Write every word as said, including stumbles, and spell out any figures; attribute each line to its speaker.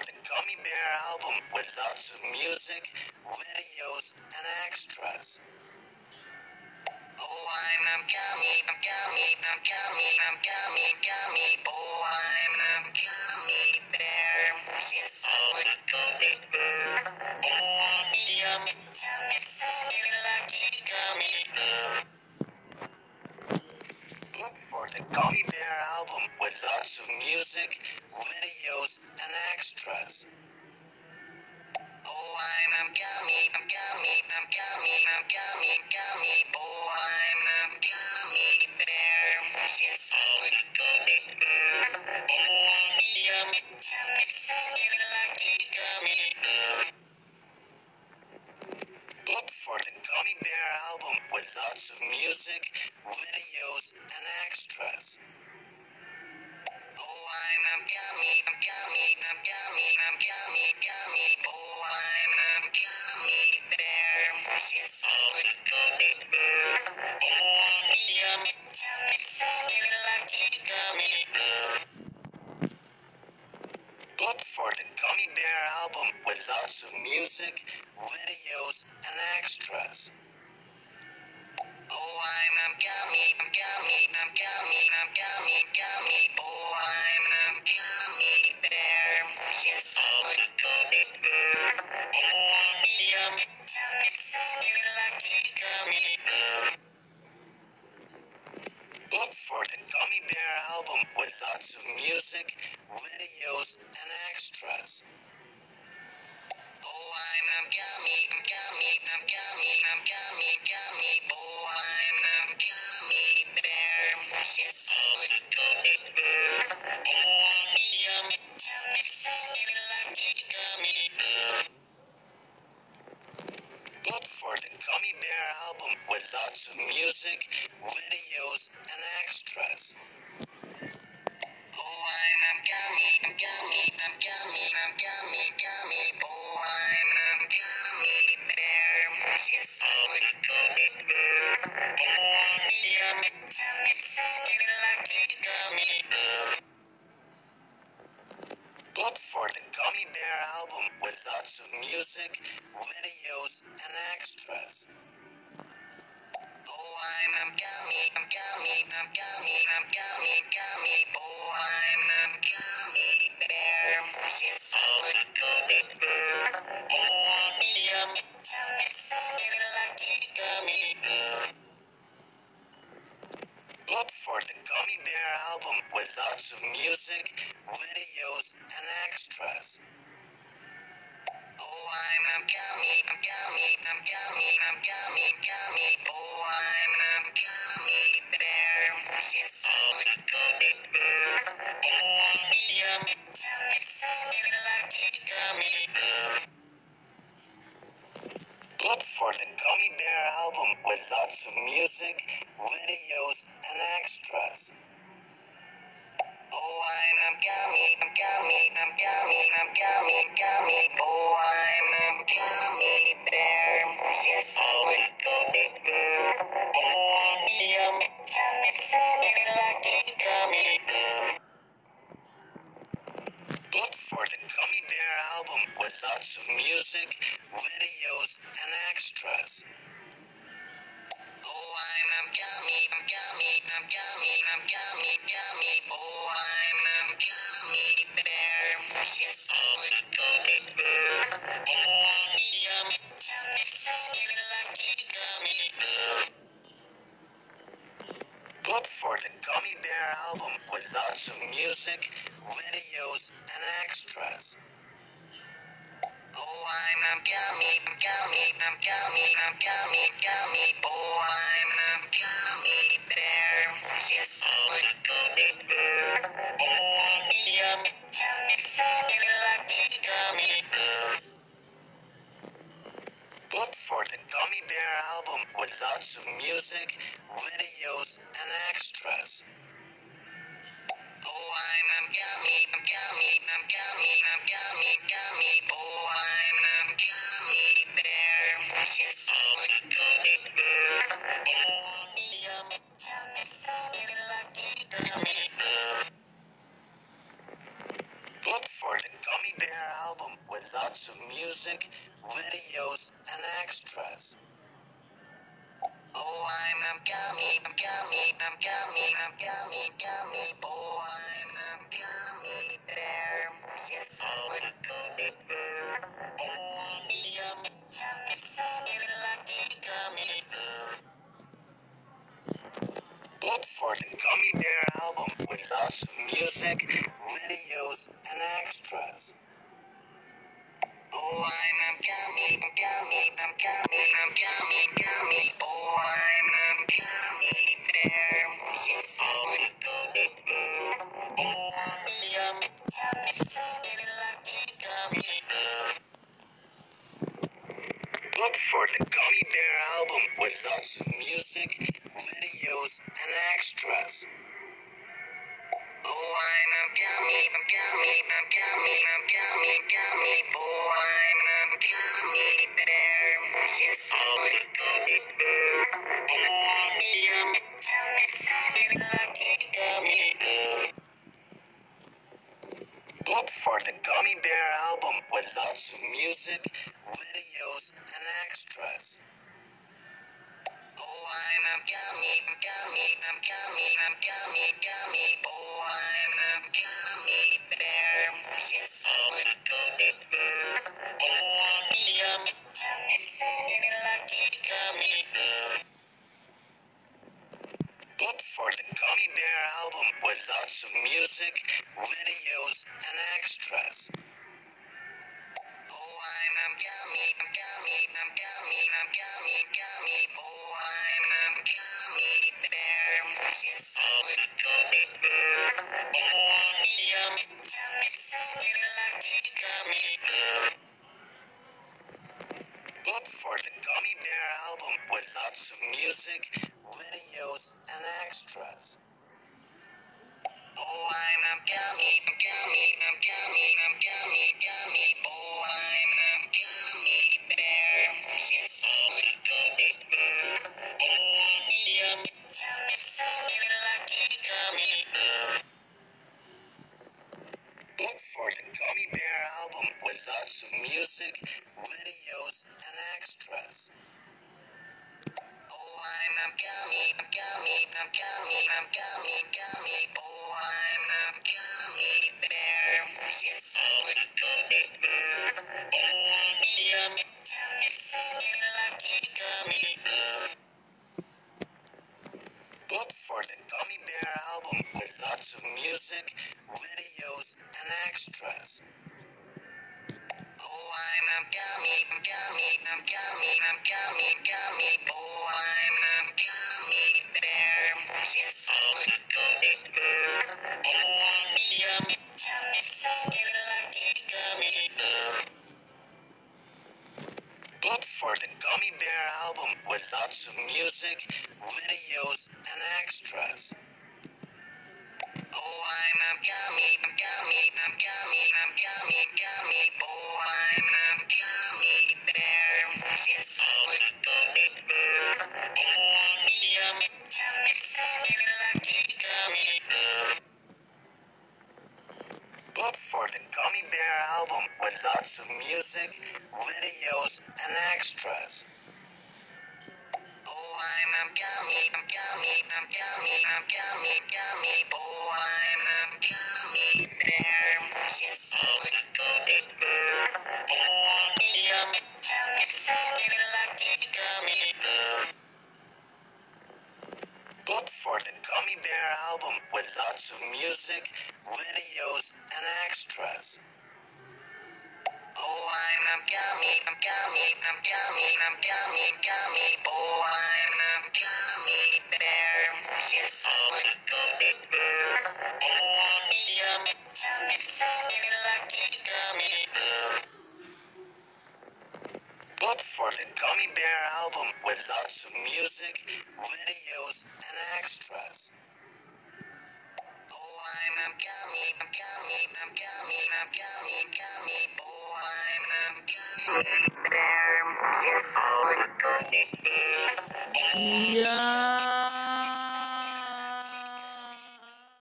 Speaker 1: the Gummy Bear album with lots of music, videos, and extras. Oh, I'm a gummy, I'm gummy, I'm gummy, I'm gummy, gummy. Oh, I'm a gummy bear. Yes, I'm a gummy bear. Oh, I'm a yummy, tummy, funny, lucky gummy bear. Look for the Gummy Bear album with lots of music, videos, and extras. Oh, I'm a gummy, I'm gummy, I'm gummy, I'm gummy, gummy. Oh, I'm a gummy bear. Yes, I'm a gummy bear. Oh, I'm a yummy, tummy, funny, lucky gummy bear. Look for the Gummy Bear album with lots of music, videos, and extras. Oh, I'm a gummy, I'm gummy, I'm gummy, I'm gummy, gummy. Oh, I'm a gummy bear. Yes, I'm a gummy bear. Oh, I'm a yummy, tummy, funny, lucky gummy bear. Look for the Gummy Bear album with lots of music, videos, and extras. Oh, I'm a gummy, I'm gummy, I'm gummy, I'm gummy, gummy. Oh, I'm a gummy bear. Yes, I'm a gummy bear. Oh, I'm a yummy, tummy, funny, lucky gummy bear. Look for the Gummy Bear album with lots of music, videos, and extras. Oh, I'm a gummy, I'm gummy, I'm gummy, I'm gummy, gummy. Oh, I'm a gummy bear. Yes, I'm a gummy bear. Oh, I'm a yummy, tummy, funny, lucky gummy bear. Look for the Gummy Bear album with lots of music, videos, and extras. Oh, I'm a gummy, I'm gummy, I'm gummy, I'm gummy, gummy. Oh, I'm a gummy bear. Yes, I'm a gummy bear. Oh, I'm a yummy, tummy, funny, lucky gummy bear. Look for the Gummy Bear album with lots of music, videos, and extras. Oh, I'm a gummy, I'm gummy, I'm gummy, I'm gummy, gummy. Oh, I'm a gummy bear. Yes, I'm a gummy bear. Oh, I'm a yummy, tummy, funny, lucky gummy bear. Look for the Gummy Bear album with lots of music, videos, and extras. Oh, I'm a gummy, I'm gummy, I'm gummy, I'm gummy, gummy. Oh, I'm a gummy bear. Yes, I'm a gummy bear. Oh, I'm a yummy, tummy, funny, lucky gummy bear. Look for the Gummy Bear album with lots of music, videos, and extras. Oh, I'm a gummy, I'm gummy, I'm gummy, I'm gummy, gummy. Oh, I'm a gummy bear. Yes, I'm a gummy bear. Oh, I'm a yummy, tummy, funny, lucky gummy bear. Look for the Gummy Bear album with lots of music, videos, and extras. Oh, I'm a gummy, I'm gummy, I'm gummy, I'm gummy, gummy. Oh, I'm a gummy bear. Yes, I'm a gummy bear. Oh, I'm a yummy, tummy, funny, lucky gummy bear. Look for the Gummy Bear album with lots of music, videos, and extras. Oh, I'm a gummy, I'm gummy, I'm gummy, I'm gummy, gummy. Oh, I'm a gummy bear. Yes, I'm a gummy bear. Oh, I'm a yummy, tummy, funny, lucky gummy bear. Look for the Gummy Bear album with lots of music, videos, and extras. Oh, I'm a gummy, I'm gummy, I'm gummy, I'm gummy, gummy. Oh, I'm a gummy bear. Yes, I'm a gummy bear. Oh, I'm a yummy, tummy, funny, lucky gummy bear. music, videos, and extras. Oh, I'm a gummy, gummy, I'm gummy, I'm gummy, gummy. Oh, I'm a gummy bear. Yes, I'm a gummy bear. Oh, I'm a yummy, tummy, tummy, lucky gummy bear. Look for the Gummy Bear album with lots of music, videos, and extras. Oh, I'm a gummy, I'm gummy, I'm gummy, I'm gummy, gummy. Oh, I'm a gummy bear. Yes, I'm a gummy bear. Oh, I'm a yummy, tummy, tummy, lucky gummy bear. Look for the Gummy Bear album with lots of music, videos, and extras. Oh, I'm a gummy, gummy, I'm gummy, I'm gummy, gummy. Oh, I'm a gummy bear. Yes, I'm a gummy bear. Oh, I'm a yummy, tummy, tummy, lucky gummy bear. Look for the Gummy Bear album with lots of music, videos, and extras. Oh, I'm a gummy, I'm gummy, I'm gummy, I'm gummy, gummy. Oh, I'm a gummy bear. Yes, I'm a gummy bear. Oh, I'm a yummy, tummy, tummy, lucky gummy bear. Look for the Gummy Bear album with lots of music, videos, and extras. Oh, I'm a gummy, I'm gummy, I'm gummy, I'm gummy, gummy. Oh, I'm a gummy bear. Yes, I'm a gummy bear. Oh, I'm a yummy, tummy, tummy, lucky gummy bear. Look for the Gummy Bear album with lots of music, videos, and extras. Oh, I'm a gummy, I'm gummy, I'm gummy, I'm gummy, gummy. Oh, I'm a gummy bear. Yes, I'm a gummy bear. Oh, I'm a yummy, tummy, tummy, lucky gummy bear. Look for the Gummy Bear album with lots of music, videos, and extras. Oh, I'm a gummy, I'm gummy, I'm gummy, I'm gummy, gummy. Oh, I'm a gummy bear. Yes, I'm a gummy bear. Oh, I'm a yummy, tummy, tummy, lucky gummy bear. Look for the Gummy Bear album with lots of music, videos, and extras. Oh, I'm a gummy, I'm gummy, I'm gummy, I'm gummy, gummy. Oh, I'm a gummy bear. Yes, I'm a gummy bear. Oh, I'm a yummy, tummy, tummy, lucky gummy bear. Look for the Gummy Bear album with lots of music, videos, and extras. Oh, I'm a gummy, I'm gummy, I'm gummy, I'm gummy, gummy. Oh, I'm a gummy bear. Yes, I'm a gummy bear. Oh, I'm a yummy, tummy, tummy, lucky gummy bear. Look for the Gummy Bear album with lots of music, videos, and extras. Oh, I'm a gummy, I'm gummy, I'm gummy, I'm gummy, gummy. Oh, I'm a gummy bear. Yes, I'm a gummy bear. Oh, I'm a yummy, tummy, tummy, lucky gummy bear. Look for the Gummy Bear album with lots of music, videos, and extras.